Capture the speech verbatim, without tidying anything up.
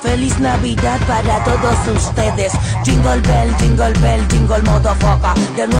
Feliz Navidad para todos ustedes. Jingle bell, jingle bell, jingle motherfucker.